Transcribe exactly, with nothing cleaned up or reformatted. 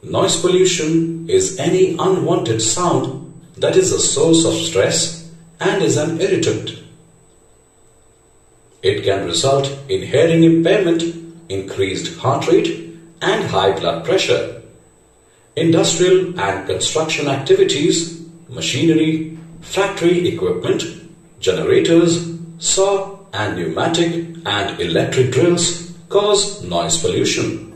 Noise pollution is any unwanted sound that is a source of stress and is an irritant. It can result in hearing impairment, increased heart rate, and high blood pressure. Industrial and construction activities, machinery, factory equipment, generators, saw and pneumatic and electric drills cause noise pollution.